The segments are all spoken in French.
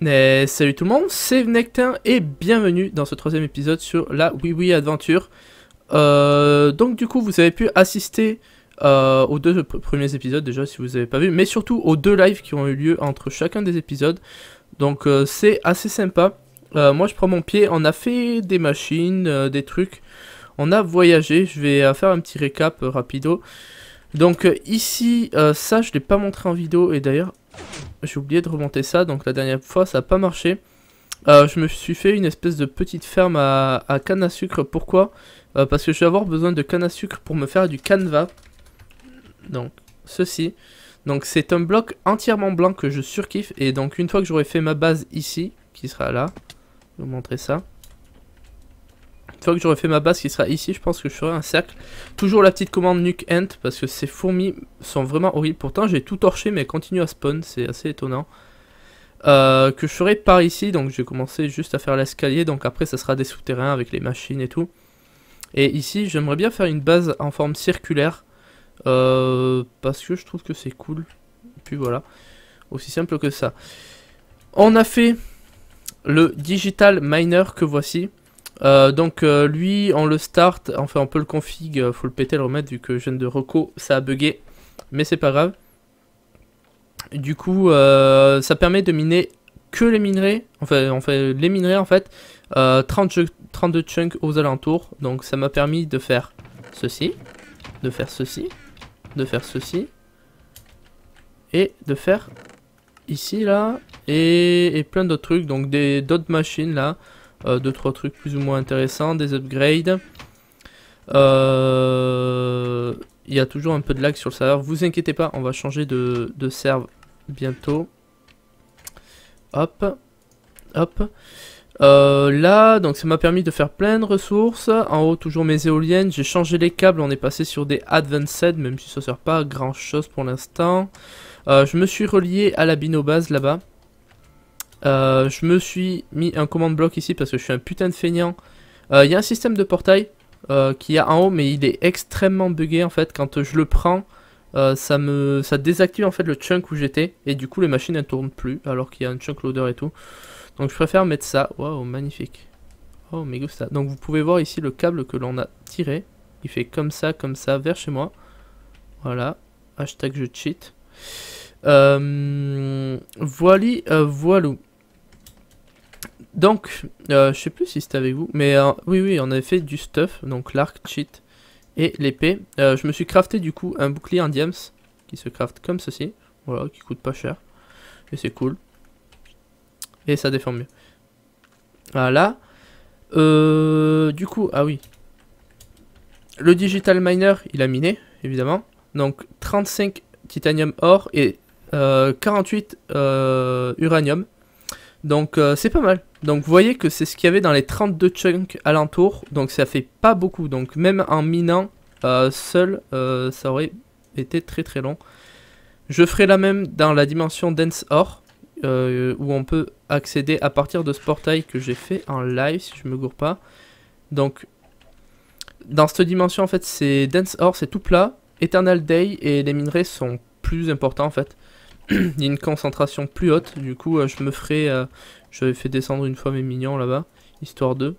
Et salut tout le monde, c'est Nectin et bienvenue dans ce troisième épisode sur la Oui Adventure. Donc du coup vous avez pu assister aux deux premiers épisodes déjà si vous n'avez pas vu, mais surtout aux deux lives qui ont eu lieu entre chacun des épisodes. Donc c'est assez sympa. Moi je prends mon pied, on a fait des machines, des trucs, on a voyagé, je vais faire un petit récap rapido. Donc ici, ça je l'ai pas montré en vidéo et d'ailleurs j'ai oublié de remonter ça, donc la dernière fois ça n'a pas marché. Je me suis fait une espèce de petite ferme à canne à sucre. Pourquoi? Parce que je vais avoir besoin de canne à sucre pour me faire du canevas. Donc ceci. Donc c'est un bloc entièrement blanc que je surkiffe. Et donc une fois que j'aurai fait ma base ici, qui sera là, je vais vous montrer ça. Une fois que j'aurai fait ma base qui sera ici, je pense que je ferai un cercle. Toujours la petite commande nuke ent parce que ces fourmis sont vraiment horribles. Pourtant j'ai tout torché mais elles continuent à spawn, c'est assez étonnant. Que je ferai par ici, donc je vais commencer juste à faire l'escalier, donc après ça sera des souterrains avec les machines et tout. Et ici j'aimerais bien faire une base en forme circulaire, parce que je trouve que c'est cool. Et puis voilà, aussi simple que ça. On a fait le digital miner que voici. Donc lui on le start, enfin on peut le config, faut le péter, le remettre vu que je viens de reco, ça a bugué, mais c'est pas grave. Du coup ça permet de miner que les minerais, enfin les minerais en fait, 32 chunks aux alentours, donc ça m'a permis de faire ceci, de faire ceci, de faire ceci, et de faire ici là, et plein d'autres trucs, donc d'autres machines là. 2-3 trucs plus ou moins intéressants, des upgrades. Il y a toujours un peu de lag sur le serveur, vous inquiétez pas, on va changer de serve bientôt. Hop, hop. Là, donc ça m'a permis de faire plein de ressources. En haut, toujours mes éoliennes. J'ai changé les câbles, on est passé sur des advanced, même si ça sert pas à grand chose pour l'instant. Je me suis relié à la binobase là-bas. Je me suis mis un command block ici parce que je suis un putain de feignant. Il y a un système de portail qui est en haut, mais il est extrêmement buggé en fait. Quand je le prends, ça désactive en fait le chunk où j'étais. Et du coup, les machines elles tournent plus alors qu'il y a un chunk loader et tout. Donc je préfère mettre ça. Waouh, magnifique. Oh, mais gusta. Donc vous pouvez voir ici le câble que l'on a tiré. Il fait comme ça, vers chez moi. Voilà. Hashtag je cheat. Voilou. Donc, je sais plus si c'était avec vous, mais oui, on avait fait du stuff, donc l'arc, cheat et l'épée. Je me suis crafté du coup un bouclier en diams, qui se craft comme ceci, voilà, qui coûte pas cher, et c'est cool. Et ça défend mieux. Voilà. Du coup, ah oui. Le digital miner, il a miné, évidemment. Donc, 35 titanium or et 48 uranium. Donc c'est pas mal. Donc vous voyez que c'est ce qu'il y avait dans les 32 chunks alentour. Donc ça fait pas beaucoup. Donc même en minant seul, ça aurait été très très long. Je ferai la même dans la dimension dense or. Où on peut accéder à partir de ce portail que j'ai fait en live si je me gourre pas. Donc dans cette dimension en fait c'est dense or, c'est tout plat. Eternal day et les minerais sont plus importants en fait. Il y a une concentration plus haute, du coup je me ferai, j'avais fait descendre une fois mes mignons là-bas, histoire de.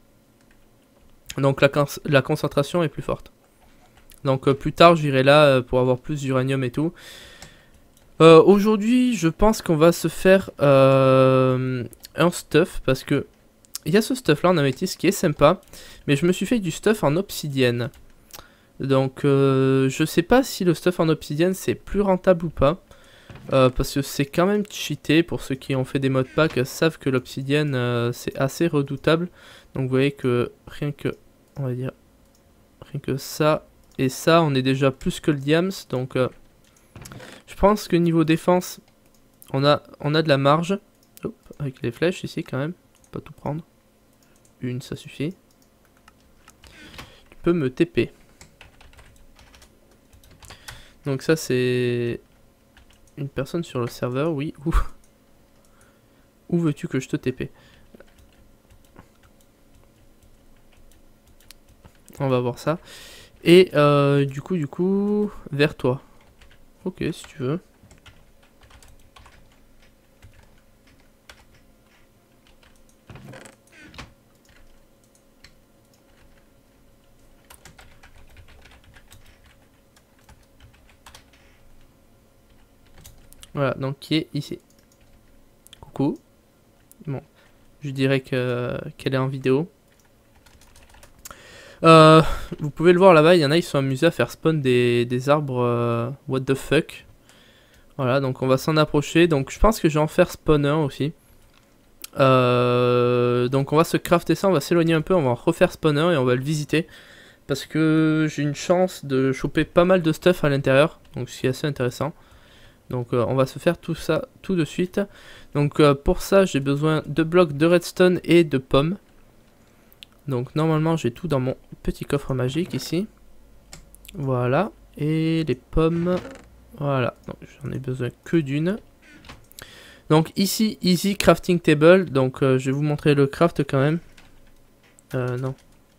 Donc la concentration est plus forte. Donc plus tard j'irai là pour avoir plus d'uranium et tout. Aujourd'hui je pense qu'on va se faire un stuff, parce que il y a ce stuff là en améthyste qui est sympa, mais je me suis fait du stuff en obsidienne. Donc je sais pas si le stuff en obsidienne c'est plus rentable ou pas. Parce que c'est quand même cheaté, pour ceux qui ont fait des modpacks savent que l'obsidienne c'est assez redoutable. Donc vous voyez que rien que, on va dire, rien que ça et ça, on est déjà plus que le diams. Donc je pense que niveau défense, on a de la marge. Hop, avec les flèches ici quand même, pas tout prendre. Une, ça suffit. Tu peux me TP. Donc ça c'est une personne sur le serveur, oui. Où veux-tu que je te TP? On va voir ça. Et du coup, vers toi. Ok, si tu veux. Voilà, donc qui est ici. Coucou. Bon, je dirais qu'elle est en vidéo. Vous pouvez le voir là-bas, il y en a, ils sont amusés à faire spawn des arbres what the fuck. Voilà, donc on va s'en approcher. Donc je pense que je vais en faire spawn un aussi. Donc on va se crafter ça, on va s'éloigner un peu, on va en refaire spawn un et on va le visiter. Parce que j'ai une chance de choper pas mal de stuff à l'intérieur. Donc ce qui est assez intéressant. Donc on va se faire tout ça tout de suite. Donc pour ça j'ai besoin de blocs de redstone et de pommes. Donc normalement j'ai tout dans mon petit coffre magique ici. Voilà. Et les pommes. Voilà. J'en ai besoin que d'une. Donc ici, easy crafting table. Donc je vais vous montrer le craft quand même. Non.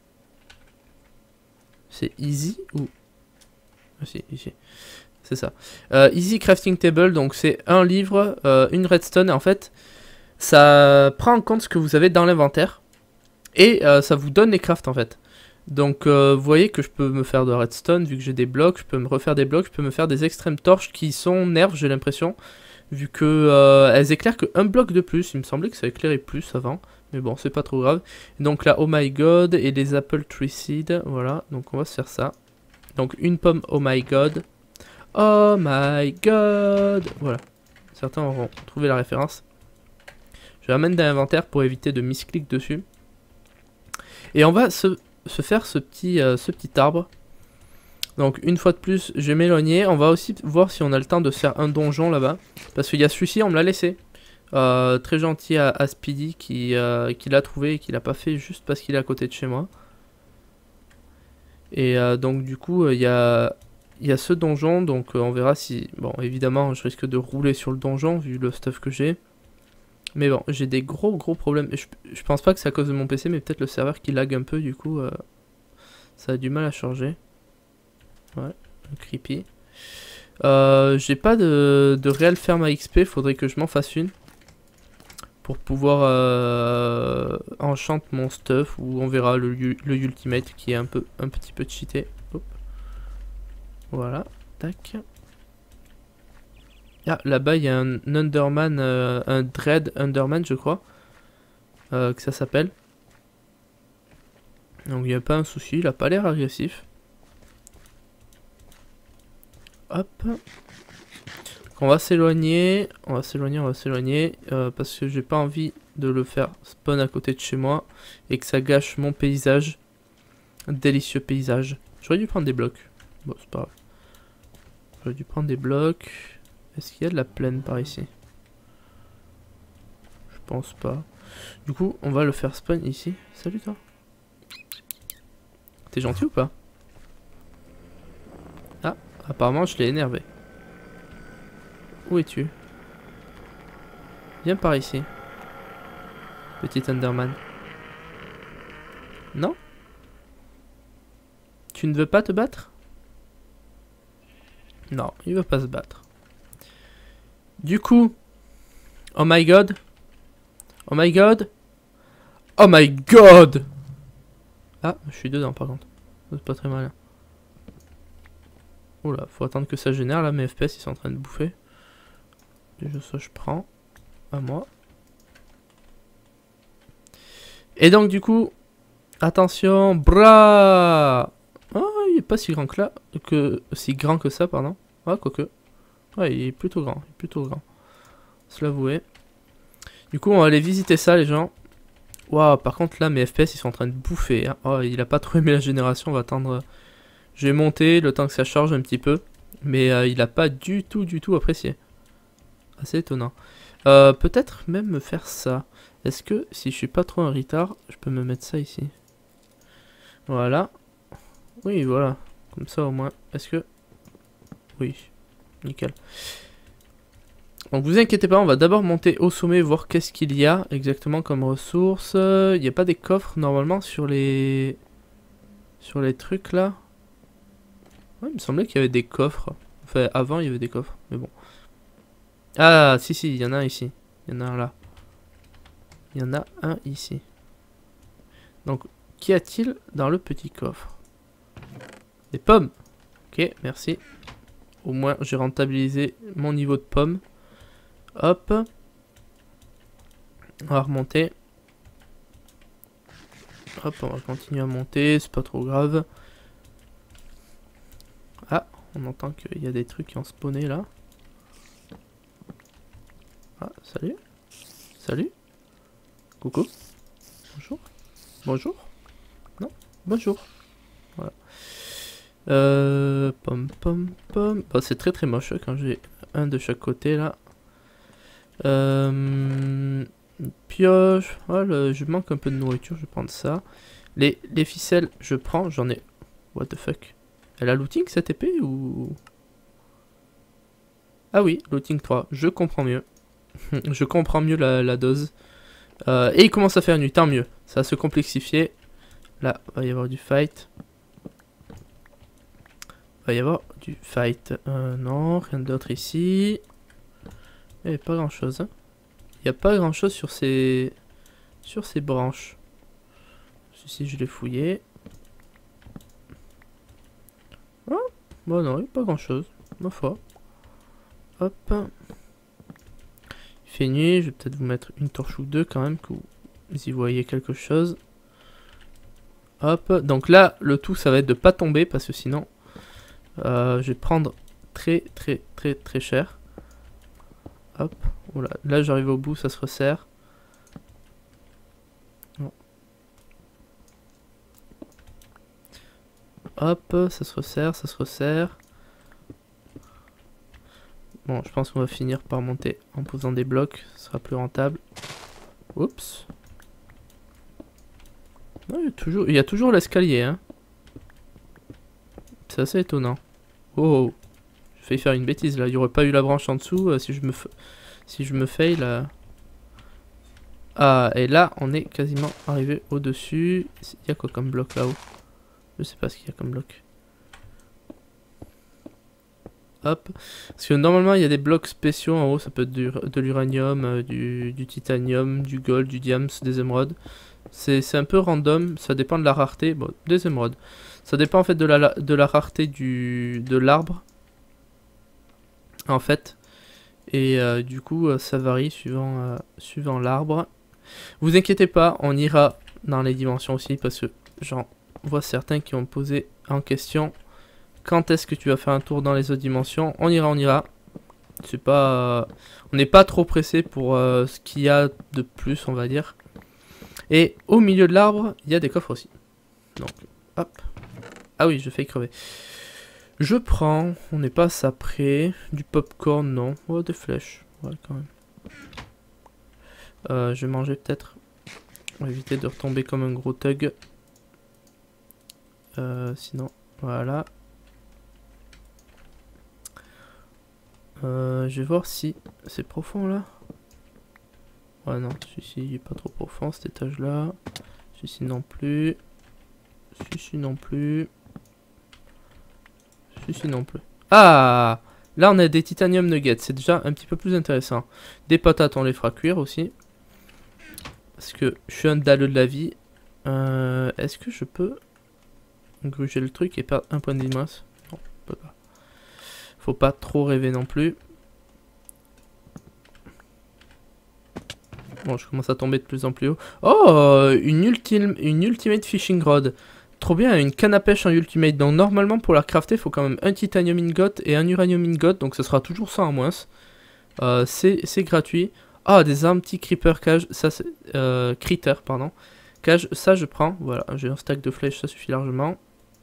C'est easy ou... Ah si, ici. C'est ça. Easy crafting table. Donc c'est un livre, une redstone. En fait, ça prend en compte ce que vous avez dans l'inventaire. Et ça vous donne les crafts en fait. Donc vous voyez que je peux me faire de redstone vu que j'ai des blocs. Je peux me refaire des blocs. Je peux me faire des extrêmes torches qui sont nerfs, j'ai l'impression. Vu que elles éclairent qu'un bloc de plus. Il me semblait que ça éclairait plus avant. Mais bon, c'est pas trop grave. Donc là, oh my god. Et les apple tree seeds. Voilà, donc on va se faire ça. Donc une pomme, oh my god. Oh my god. Voilà. Certains auront trouvé la référence. Je ramène dans l'inventaire pour éviter de misclick dessus. Et on va se faire ce petit arbre. Donc une fois de plus, je vais m'éloigner. On va aussi voir si on a le temps de se faire un donjon là-bas. Parce qu'il y a celui-ci, on me l'a laissé. Très gentil à Speedy qui l'a trouvé et qui l'a pas fait juste parce qu'il est à côté de chez moi. Et donc du coup, il y a ce donjon. Donc on verra si... Bon, évidemment, je risque de rouler sur le donjon vu le stuff que j'ai. Mais bon, j'ai des gros problèmes. Je pense pas que c'est à cause de mon PC, mais peut-être le serveur qui lag un peu, du coup, ça a du mal à charger. Ouais, creepy. J'ai pas de réelle ferme à XP, faudrait que je m'en fasse une. Pour pouvoir enchant mon stuff, ou on verra le ultimate qui est un petit peu cheaté. Hop. Voilà, tac. Ah, là-bas, il y a un Underman, un Dread Underman, je crois, que ça s'appelle. Donc, il n'y a pas un souci, il a pas l'air agressif. Hop. Donc, on va s'éloigner, parce que j'ai pas envie de le faire spawn à côté de chez moi et que ça gâche mon paysage. Un délicieux paysage. J'aurais dû prendre des blocs. Bon, c'est pas grave. J'aurais dû prendre des blocs. Est-ce qu'il y a de la plaine par ici? Je pense pas. Du coup, on va le faire spawn ici. Salut toi. T'es gentil ou pas? Ah, apparemment je l'ai énervé. Où es-tu? Viens par ici. Petit Enderman. Non? Tu ne veux pas te battre? Non, il veut pas se battre. Du coup, oh my god, oh my god, oh my god. Ah, je suis dedans par contre, c'est pas très malin. Oula, faut attendre que ça génère là, mes FPS ils sont en train de bouffer. Déjà ça je prends, à moi. Et donc du coup, attention, bras. Oh, il est pas si grand que là, ça, pardon. Ah, quoique. Ouais, il est plutôt grand, se l'avouer. Du coup, on va aller visiter ça, les gens. Waouh, par contre, là, mes FPS, ils sont en train de bouffer. Hein. Oh, il a pas trop aimé la génération, on va attendre. Je vais monter le temps que ça charge un petit peu. Mais il a pas du tout apprécié. Assez étonnant. Peut-être même me faire ça. Est-ce que, si je suis pas trop en retard, je peux me mettre ça ici? Voilà. Oui, voilà. Comme ça, au moins. Est-ce que... Oui. Nickel. Donc vous inquiétez pas, on va d'abord monter au sommet, voir qu'est-ce qu'il y a exactement comme ressources. Il n'y a pas des coffres normalement sur les trucs là. Ouais, il me semblait qu'il y avait des coffres. Enfin, avant il y avait des coffres, mais bon. Ah, si, il y en a un ici. Il y en a un là. Il y en a un ici. Donc, qu'y a-t-il dans le petit coffre? Des pommes. Ok, merci. Au moins, j'ai rentabilisé mon niveau de pommes. Hop. On va remonter. Hop, on va continuer à monter, c'est pas trop grave. Ah, on entend qu'il y a des trucs qui ont spawné là. Ah, salut. Salut. Coucou. Bonjour. Bonjour. Non, bonjour. Voilà. Pom pom pom. Bah, c'est très moche quand j'ai un de chaque côté là. Pioche. Voilà, je manque un peu de nourriture, je vais prendre ça. Les ficelles, je prends, j'en ai. What the fuck? Elle a looting cette épée ou. Ah oui, looting 3, je comprends mieux. Je comprends mieux la dose. Et il commence à faire nuit, tant mieux. Ça va se complexifier. Là, il va y avoir du fight. Il va y avoir du fight. Non, rien d'autre ici. Il n'y a pas grand chose. Hein. Il n'y a pas grand chose sur ces branches. Ceci, je l'ai fouillé. Oh, bon, non, il n'y a pas grand chose. Ma foi. Hop. Il fait nuit. Je vais peut-être vous mettre une torche ou deux quand même, que vous y voyez quelque chose. Hop. Donc là, le tout, ça va être de pas tomber parce que sinon, je vais prendre très cher. Hop. Voilà. Là, j'arrive au bout, ça se resserre. Bon. Hop, ça se resserre, ça se resserre. Bon, je pense qu'on va finir par monter en posant des blocs, ce sera plus rentable. Oups. Non, il y a toujours l'escalier, hein. C'est assez étonnant. Oh, j'ai failli faire une bêtise là, il n'y aurait pas eu la branche en dessous si je me fail là. Ah, et là, on est quasiment arrivé au-dessus. Il y a quoi comme bloc là-haut? Je sais pas ce qu'il y a comme bloc. Hop. Parce que normalement, il y a des blocs spéciaux en haut. Ça peut être de l'uranium, du titanium, du gold, du diams, des émeraudes. C'est un peu random. Ça dépend de la rareté. Bon, des émeraudes. Ça dépend en fait de la rareté de l'arbre. En fait. Et du coup, ça varie suivant l'arbre. Vous inquiétez pas, on ira dans les dimensions aussi. Parce que j'en vois certains qui ont posé en question... Quand est-ce que tu vas faire un tour dans les autres dimensions? On ira. C'est pas, on n'est pas trop pressé pour ce qu'il y a de plus, on va dire. Et au milieu de l'arbre, il y a des coffres aussi. Donc, hop. Ah oui, je fais crever. Je prends, on n'est pas ça près. Du popcorn, non. Oh, des flèches. Ouais, quand même. Je vais manger peut-être. On va éviter de retomber comme un gros thug. Sinon, voilà. Je vais voir si c'est profond là. Ouais non, celui-ci il est pas trop profond cet étage là. Celui-ci non plus. Celui-ci non plus. Celui-ci non plus. Ah! Là on a des titanium nuggets, c'est déjà un petit peu plus intéressant. Des patates on les fera cuire aussi. Parce que je suis un dalleux de la vie. Est-ce que je peux gruger le truc et perdre un point de vie de masse? Non, on peut pas. Faut pas trop rêver non plus. Bon, je commence à tomber de plus en plus haut. Oh, une ultimate fishing rod. Trop bien, une canne à pêche en ultimate. Donc normalement pour la crafter, il faut quand même un titanium ingot et un uranium ingot. Donc ce sera toujours ça en moins. C'est gratuit. Ah, des armes petits creeper cage. Ça c'est critter, pardon. Cage, ça je prends. Voilà, j'ai un stack de flèches, ça suffit largement.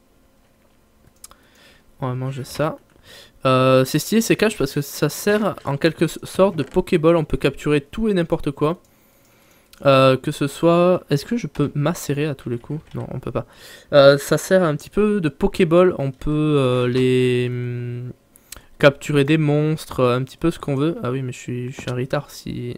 On va manger ça. C'est stylé ces caches parce que ça sert en quelque sorte de Pokéball. On peut capturer tout et n'importe quoi. Que ce soit... Est-ce que je peux macérer à tous les coups? Non, on peut pas. Ça sert un petit peu de Pokéball. On peut capturer des monstres, un petit peu ce qu'on veut. Ah oui, mais je suis un retard si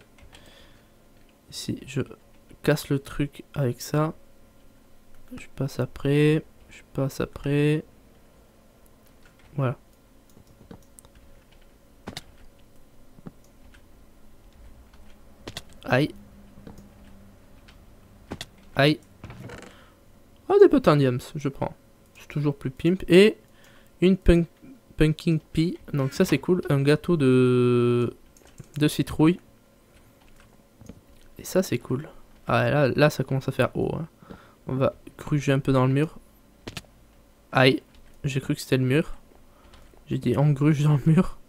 je casse le truc avec ça. Je passe après. Je passe après. Voilà. Aïe. Aïe. Ah, des potandiums, je prends. C'est toujours plus pimp. Et une pumpkin pie. Donc ça c'est cool. Un gâteau de de citrouille. Et ça c'est cool. Ah là ça commence à faire haut. Hein. On va gruger un peu dans le mur. Aïe, j'ai cru que c'était le mur. J'ai dit on gruge dans le mur.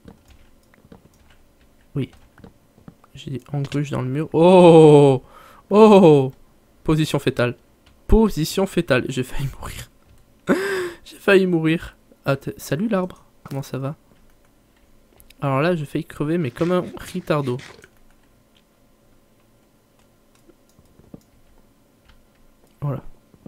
Oui. J'ai dit on gruge dans le mur. Oh! Oh! Position fétale. Position fétale. J'ai failli mourir. J'ai failli mourir. Ah, salut l'arbre. Comment ça va? Alors là, j'ai failli crever, mais comme un ritardo. Voilà.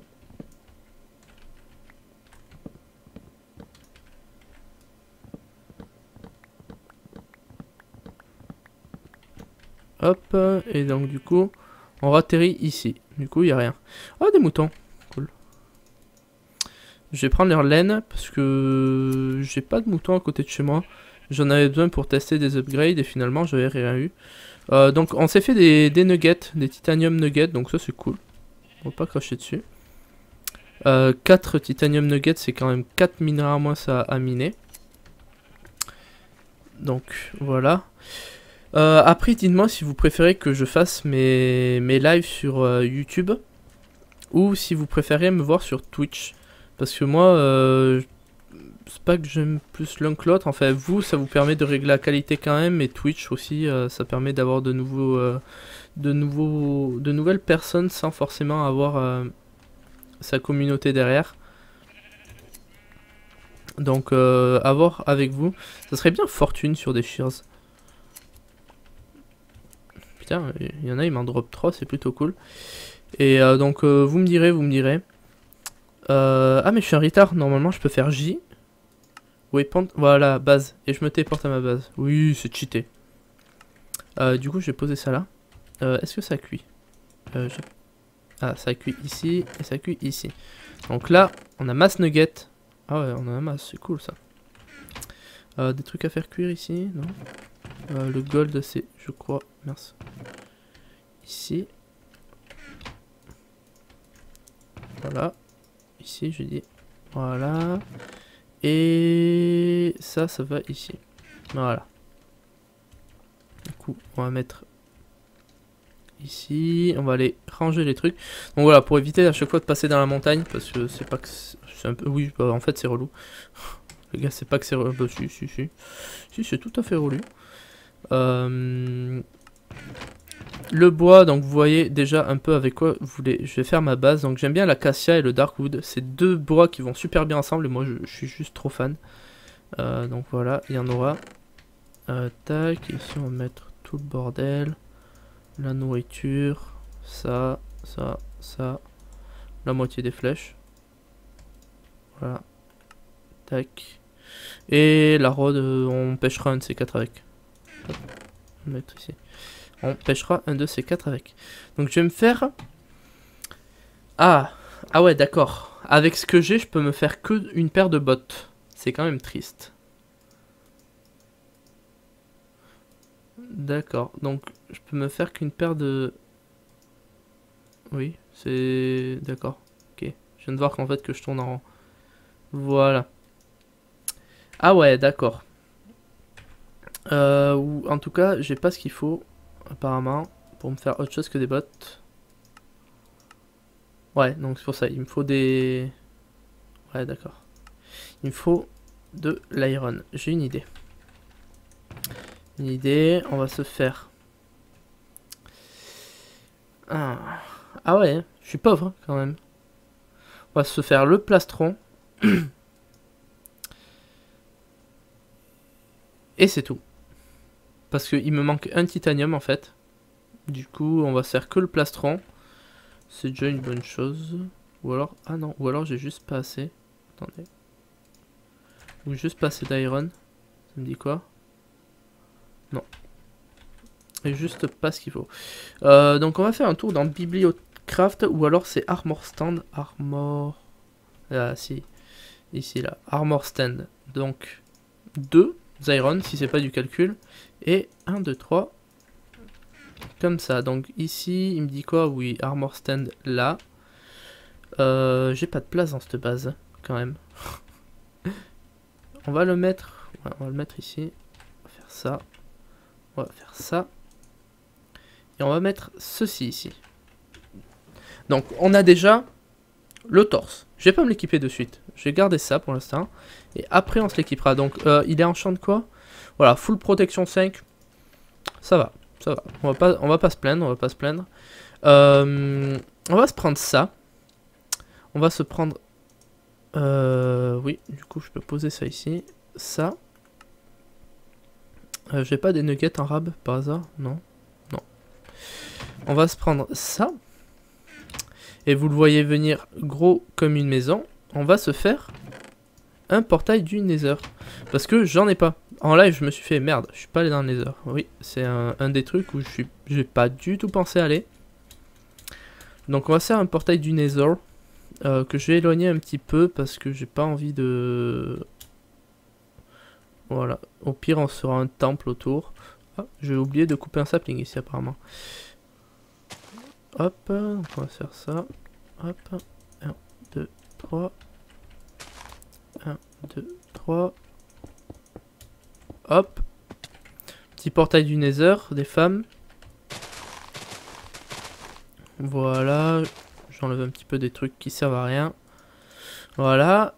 Hop, et donc du coup, on atterrit ici. Du coup, il n'y a rien. Ah, des moutons. Cool. Je vais prendre leur laine, parce que j'ai pas de moutons à côté de chez moi. J'en avais besoin pour tester des upgrades, et finalement, j'avais rien eu. Donc, on s'est fait des nuggets, des titanium nuggets, donc ça, c'est cool. On va pas cracher dessus. 4 titanium nuggets, c'est quand même 4 minéraux à moins à miner. Donc, voilà. Après, dites-moi si vous préférez que je fasse mes lives sur YouTube ou si vous préférez me voir sur Twitch. Parce que moi, c'est pas que j'aime plus l'un que l'autre. Enfin, vous, ça vous permet de régler la qualité quand même. Et Twitch aussi, ça permet d'avoir de nouvelles personnes sans forcément avoir sa communauté derrière. Donc, à voir avec vous. Ça serait bien fortune sur des shears. Putain, il y en a, ils m'en drop 3, c'est plutôt cool. Et donc, vous me direz. Ah, mais je suis un retard, normalement je peux faire J. Waypoint, voilà, base. Et je me téléporte à ma base. Oui, c'est cheaté. Du coup, je vais poser ça là. Est-ce que ça cuit Ah, ça cuit ici, et ça cuit ici. Donc là, on a masse nugget. Ah ouais, on a un masse, c'est cool ça. Des trucs à faire cuire ici, non? Le gold, c'est, je crois, merci. Ici. Voilà. Ici, je dis. Voilà. Et ça va ici. Voilà. Du coup, on va mettre ici. On va aller ranger les trucs. Donc voilà, pour éviter à chaque fois de passer dans la montagne. Parce que c'est pas que c'est un peu... Oui, bah, en fait, c'est relou. Les gars, c'est pas que c'est relou. Bah, si. Si, c'est tout à fait relou. Le bois, donc vous voyez déjà un peu avec quoi vous voulez. Je vais faire ma base. Donc j'aime bien l'acacia et le darkwood. C'est deux bois qui vont super bien ensemble. Et moi, je suis juste trop fan. Donc voilà, il y en aura. Tac, ici on va mettre tout le bordel. La nourriture. Ça. La moitié des flèches. Voilà. Tac. Et la rod, on pêchera un de ces quatre avec. Hop, on va mettre ici. On pêchera un de ces quatre avec. Donc je vais me faire... Ah ouais, d'accord. Avec ce que j'ai, je peux me faire que une paire de bottes. C'est quand même triste. D'accord. Donc je peux me faire qu'une paire de... Oui, c'est... D'accord. Ok. Je viens de voir qu'en fait que je tourne en rond. Voilà. Ah ouais, d'accord. Ou en tout cas, j'ai pas ce qu'il faut, apparemment, pour me faire autre chose que des bottes. Ouais, donc c'est pour ça, il me faut des... Ouais, d'accord. Il me faut de l'iron. J'ai une idée. On va se faire... Ah ouais, je suis pauvre, hein, quand même. On va se faire le plastron. Et c'est tout. Parce qu'il me manque un titanium, en fait. Du coup, on va se faire que le plastron. C'est déjà une bonne chose. Ou alors... Ah non, ou alors j'ai juste pas assez. Attendez. Ou juste pas assez d'iron. Ça me dit quoi? Non. Et juste pas ce qu'il faut. Donc on va faire un tour dans Bibliocraft. Ou alors c'est Armor Stand. Armor... Ah si. Ici là. Armor Stand. Donc 2 iron si c'est pas du calcul. Et 1, 2, 3. Comme ça. Donc ici il me dit quoi? Oui, Armor Stand là. J'ai pas de place dans cette base. Quand même. On va le mettre... Ouais, on va le mettre ici. On va faire ça. On va faire ça. Et on va mettre ceci ici. Donc on a déjà le torse. Je vais pas me l'équiper de suite. Je vais garder ça pour l'instant. Et après on se l'équipera. Donc il est en champ de quoi? Voilà, full protection 5. Ça va, ça va. On va pas se plaindre, on va pas se plaindre. On va se prendre ça. On va se prendre... oui, du coup je peux poser ça ici. Ça. J'ai pas des nuggets en rab par hasard? Non. Non. On va se prendre ça. Et vous le voyez venir gros comme une maison. On va se faire un portail du Nether. Parce que j'en ai pas. En live, je me suis fait merde. Je suis pas allé dans le Nether. Oui, c'est un des trucs où j'ai pas du tout pensé aller. Donc on va faire un portail du Nether. Que je vais éloigner un petit peu parce que j'ai pas envie de... Voilà. Au pire, on sera un temple autour. Ah, j'ai oublié de couper un sapling ici apparemment. Hop, on va faire ça. Hop, 1, 2, 3. 1, 2, 3. Hop. Petit portail du Nether, des femmes. Voilà. J'enlève un petit peu des trucs qui servent à rien. Voilà.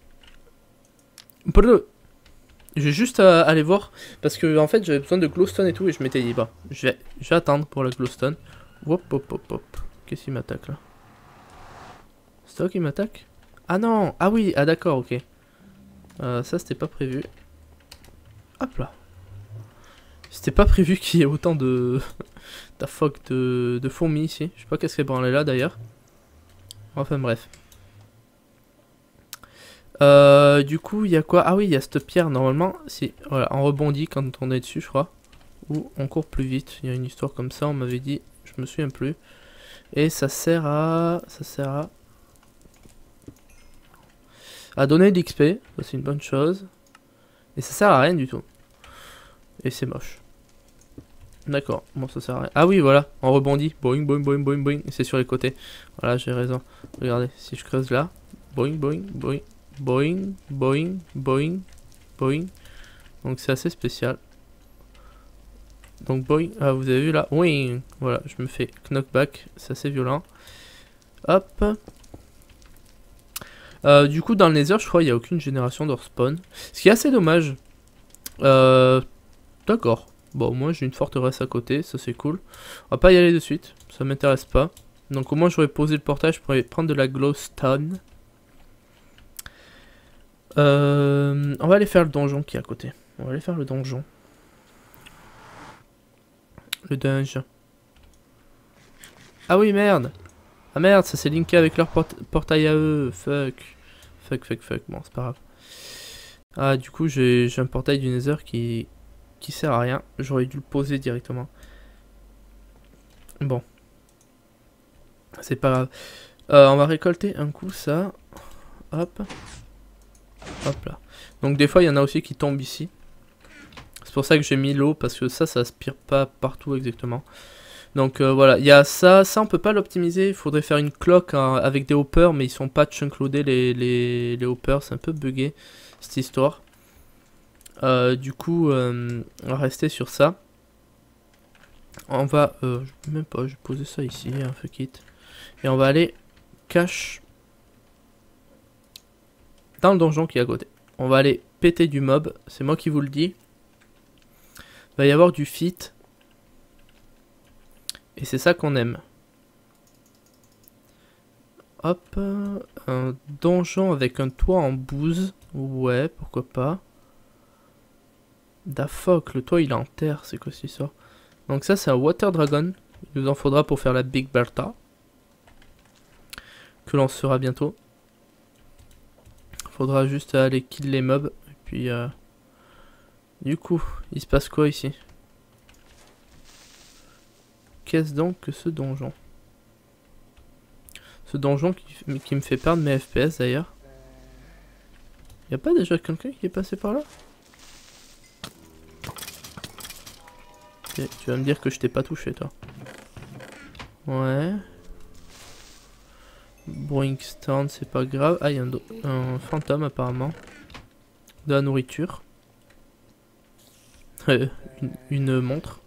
Je vais juste aller voir. Parce que en fait j'avais besoin de glowstone et tout. Et je m'étais dit bah je vais attendre pour la glowstone. Hop hop hop hop. Qu'est-ce qu'il m'attaque là? C'est toi qui m'attaque? Ah non. Ah oui. Ah d'accord, ok. Ça c'était pas prévu. Hop là. C'était pas prévu qu'il y ait autant de... Ta fuck de fourmis ici. Je sais pas qu'est-ce qu'elle branlait là d'ailleurs. Enfin bref. Du coup, il y a quoi? Ah oui, il y a cette pierre normalement. Si, voilà, on rebondit quand on est dessus, je crois. Ou on court plus vite. Il y a une histoire comme ça, on m'avait dit. Je me souviens plus. Et ça sert à... à donner de l'XP. Ça, c'est une bonne chose. Et ça sert à rien du tout. Et c'est moche. D'accord, bon ça sert à rien. Ah oui voilà, on rebondit. Boing boing boing boing boing. Et c'est sur les côtés. Voilà, j'ai raison. Regardez, si je creuse là. Boing boing boing. Boing boing boing boing. Donc c'est assez spécial. Donc boing. Ah vous avez vu là. Oui. Voilà, je me fais knockback. C'est assez violent. Hop. Du coup dans le Nether je crois il n'y a aucune génération de respawn. Ce qui est assez dommage. D'accord. Bon, moi j'ai une forteresse à côté, ça c'est cool. On va pas y aller de suite, ça m'intéresse pas. Donc au moins j'aurais posé le portail, je pourrais prendre de la glowstone. On va aller faire le donjon qui est à côté. On va aller faire le donjon. Le dungeon. Ah oui merde. Ah merde, ça s'est linké avec leur portail à eux. Fuck. Fuck, fuck, fuck. Bon, c'est pas grave. Ah du coup j'ai un portail du Nether qui sert à rien. J'aurais dû le poser directement. Bon. C'est pas grave. On va récolter un coup ça. Hop. Hop là. Donc des fois il y en a aussi qui tombent ici. C'est pour ça que j'ai mis l'eau. Parce que ça aspire pas partout exactement. Donc voilà. Il y a ça. Ça on peut pas l'optimiser. Il faudrait faire une cloque avec des hoppers. Mais ils sont pas chunkloadés les hoppers. C'est un peu bugué cette histoire. Du coup, on va rester sur ça. On va, même pas, je vais poser ça ici, un fuck it. Et on va aller cache dans le donjon qui est à côté. On va aller péter du mob, c'est moi qui vous le dis. Il va y avoir du fit. Et c'est ça qu'on aime. Hop, un donjon avec un toit en bouse. Ouais, pourquoi pas. Da fuck, le toit il est en terre, c'est quoi cette histoire? Donc ça c'est un Water Dragon, il nous en faudra pour faire la Big Bertha. Que l'on fera bientôt. Faudra juste aller kill les mobs. Et puis du coup, il se passe quoi ici? Qu'est-ce donc que ce donjon? Ce donjon qui me fait perdre mes FPS d'ailleurs. Y'a pas déjà quelqu'un qui est passé par là? Tu vas me dire que je t'ai pas touché toi. Ouais. Bringstone, c'est pas grave. Ah, il y a un fantôme apparemment. De la nourriture. une montre.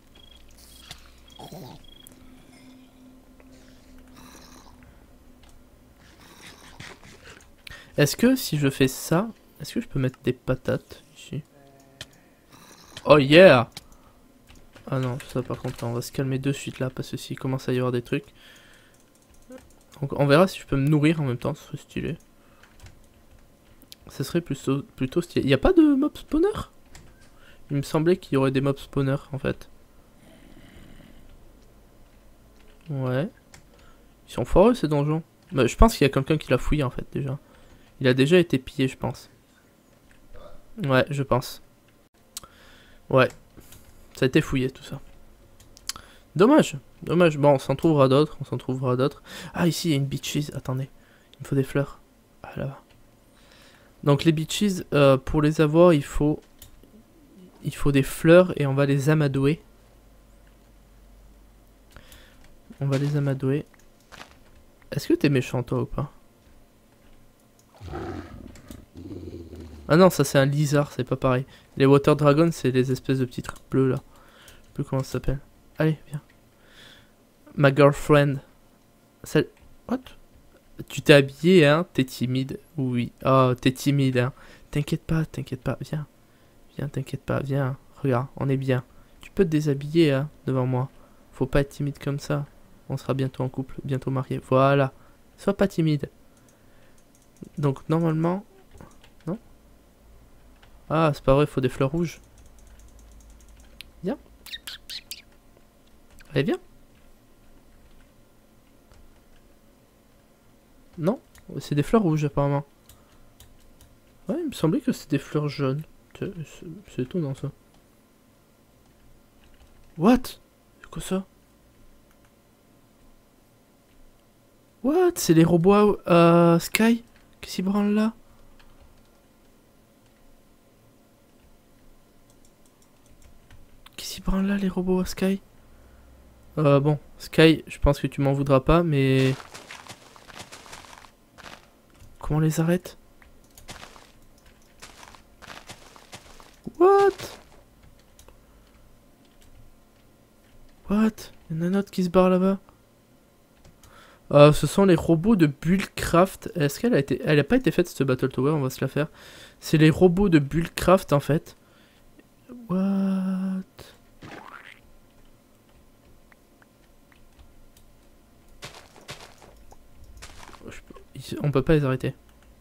Est-ce que si je fais ça, est-ce que je peux mettre des patates ici? Oh yeah! Ah non, ça par contre, on va se calmer de suite là, parce que s'il commence à y avoir des trucs. Donc on verra si je peux me nourrir en même temps, ce serait stylé. Ce serait plutôt stylé. Il n'y a pas de mob spawner? Il me semblait qu'il y aurait des mob spawners en fait. Ouais. Ils sont forts ces donjons. Bah, je pense qu'il y a quelqu'un qui l'a fouillé en fait déjà. Il a déjà été pillé je pense. Ouais, je pense. Ouais. Ça a été fouillé tout ça. Dommage. Dommage. Bon, on s'en trouvera d'autres. On s'en trouvera d'autres. Ah, ici il y a une beaches. Attendez. Il me faut des fleurs. Ah là-bas. Donc les beaches, pour les avoir, il faut des fleurs et on va les amadouer. On va les amadouer. Est-ce que t'es méchant toi ou pas? Ah non, ça c'est un lizard, c'est pas pareil. Les water dragons, c'est les espèces de petits trucs bleus là. Je sais plus comment ça s'appelle. Allez, viens. Ma girlfriend. Celle... What? Tu t'es habillé, hein? T'es timide. Oui. Oh, t'es timide, hein? T'inquiète pas, viens. Viens, t'inquiète pas, viens. Regarde, on est bien. Tu peux te déshabiller, hein, devant moi. Faut pas être timide comme ça. On sera bientôt en couple, bientôt mariés. Voilà. Sois pas timide. Donc, normalement... Non? Ah, c'est pas vrai, il faut des fleurs rouges. Viens. Allez, viens. Non? C'est des fleurs rouges, apparemment. Ouais, il me semblait que c'était des fleurs jaunes. C'est étonnant, ça. What? C'est quoi ça? What? C'est les robots Sky? Qu'est-ce qu'ils branlent là? Qu'est-ce qu'ils branlent là, les robots Sky? Bon, Sky, je pense que tu m'en voudras pas, mais... Comment on les arrête? What? What? Il y en a un autre qui se barre là-bas. Ce sont les robots de Bullcraft. Est-ce qu'elle a été... Elle a pas été faite cette Battle Tower, on va se la faire. C'est les robots de Bullcraft en fait. What? On peut pas les arrêter.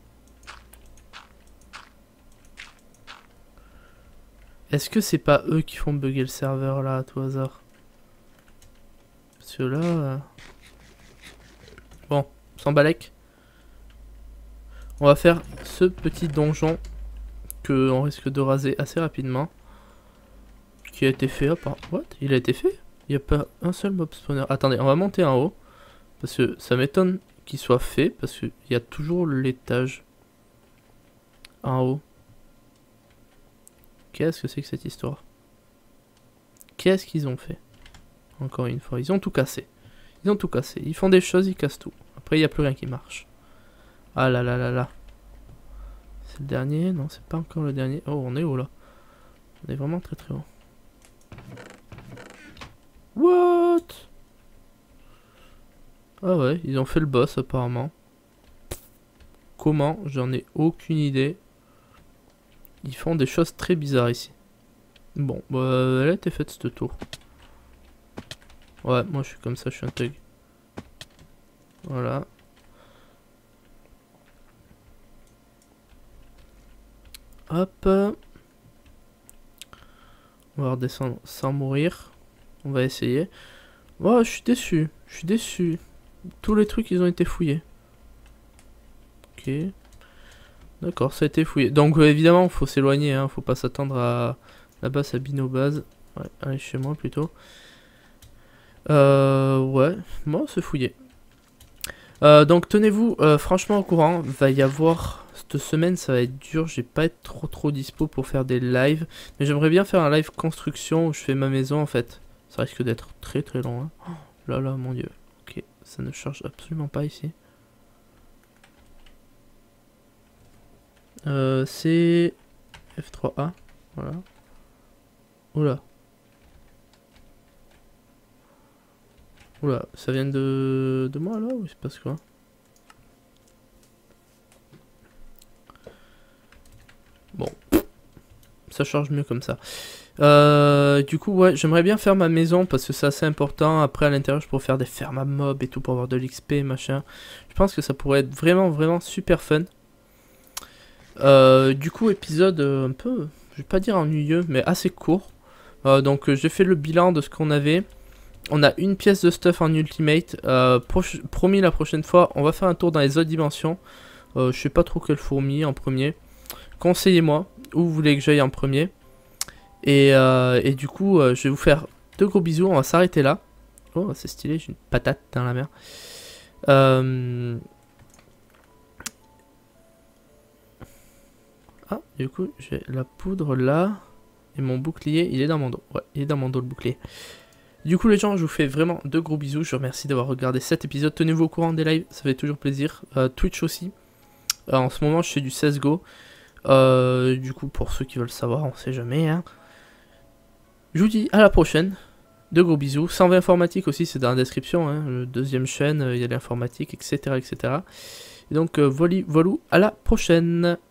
Est-ce que c'est pas eux qui font bugger le serveur là à tout hasard? Parce que là... Bon, sans balèque. On va faire ce petit donjon que on risque de raser assez rapidement. Qui a été fait... What? Il a été fait? Il n'y a pas un seul mob spawner. Attendez, on va monter en haut. Parce que ça m'étonne qu'il soit fait. Parce qu'il y a toujours l'étage en haut. Qu'est-ce que c'est que cette histoire? Qu'est-ce qu'ils ont fait? Encore une fois, ils ont tout cassé. Ils ont tout cassé. Ils font des choses, ils cassent tout. Après, il n'y a plus rien qui marche. Ah là là là là. C'est le dernier? Non, c'est pas encore le dernier. Oh, on est haut là. On est vraiment très très haut. What? Ah ouais, ils ont fait le boss apparemment. Comment? J'en ai aucune idée. Ils font des choses très bizarres ici. Bon, bah, elle a été faite ce tour. Ouais, moi je suis comme ça, je suis un thug. Voilà. Hop. On va redescendre sans mourir. On va essayer. Oh, je suis déçu. Je suis déçu. Tous les trucs, ils ont été fouillés. Ok. D'accord, ça a été fouillé. Donc, évidemment, il faut s'éloigner. Hein. Faut pas s'attendre à... Là-bas, ça binobase. Ouais, allez chez moi, plutôt. Ouais. Bon, c'est fouillé. Donc, tenez-vous franchement au courant. Va y avoir... Cette semaine, ça va être dur. Je vais pas être trop dispo pour faire des lives. Mais j'aimerais bien faire un live construction où je fais ma maison, en fait. Ça risque d'être très long. Hein. Oh là là, mon dieu. Ok, ça ne charge absolument pas ici. C'est F3A. Voilà. Oula. Oula, ça vient de moi là ou il se passe quoi? Bon, ça charge mieux comme ça. Du coup, ouais, j'aimerais bien faire ma maison parce que c'est assez important. Après, à l'intérieur, je pourrais faire des fermes à mobs et tout pour avoir de l'XP, machin. Je pense que ça pourrait être vraiment, vraiment super fun. Du coup, épisode un peu, je vais pas dire ennuyeux, mais assez court. Donc, j'ai fait le bilan de ce qu'on avait. On a une pièce de stuff en ultimate. Promis, la prochaine fois, on va faire un tour dans les autres dimensions. Je sais pas trop quelle fourmi en premier. Conseillez-moi où vous voulez que j'aille en premier. Et du coup, je vais vous faire de gros bisous. On va s'arrêter là. Oh, c'est stylé, j'ai une patate dans la mer. Ah, du coup, j'ai la poudre là. Et mon bouclier, il est dans mon dos. Ouais, il est dans mon dos le bouclier. Du coup, les gens, je vous fais vraiment de gros bisous. Je vous remercie d'avoir regardé cet épisode. Tenez-vous au courant des lives, ça fait toujours plaisir. Twitch aussi. En ce moment, je fais du CSGO. Du coup, pour ceux qui veulent savoir, on sait jamais. Hein. Je vous dis à la prochaine. De gros bisous. 120 informatique aussi, c'est dans la description. Hein. Le deuxième chaîne, il y a l'informatique, etc., etc. Et donc, voilà, à la prochaine.